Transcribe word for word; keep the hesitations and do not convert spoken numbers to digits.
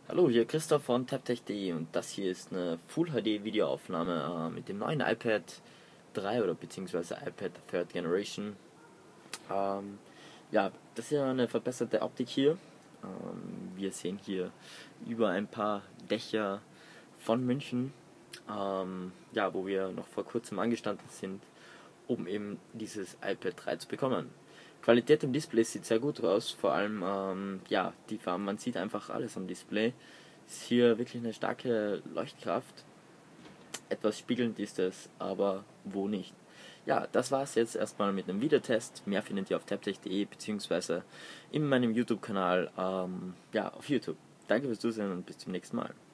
Hallo, hier Christoph von taptech punkt de und das hier ist eine Full H D Videoaufnahme äh, mit dem neuen iPad drei oder beziehungsweise iPad Third Generation. Ähm, ja, das ist ja eine verbesserte Optik hier. Ähm, wir sehen hier über ein paar Dächer von München, ähm, ja, wo wir noch vor kurzem angestanden sind, um eben dieses iPad drei zu bekommen. Qualität im Display sieht sehr gut aus, vor allem ähm, ja, die Farben, man sieht einfach alles am Display. Ist hier wirklich eine starke Leuchtkraft. Etwas spiegelnd ist es, aber wo nicht. Ja, das war es jetzt erstmal mit einem Videotest. Mehr findet ihr auf taptech punkt de beziehungsweise in meinem YouTube-Kanal, ähm, ja, auf YouTube. Danke fürs Zusehen und bis zum nächsten Mal.